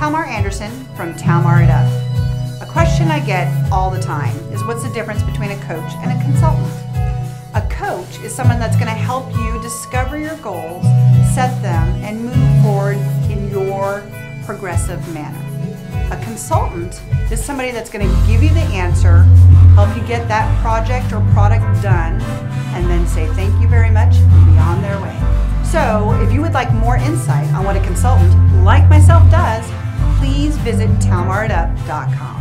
Talmar Anderson from Talmar It Up. A question I get all the time is, what's the difference between a coach and a consultant? A coach is someone that's going to help you discover your goals, set them, and move forward in your progressive manner. A consultant is somebody that's going to give you the answer, help you get that project or product done, and then say thank you very much and be on their way. So if you would like more insight on what a consultant like myself does, please visit talmaritup.com.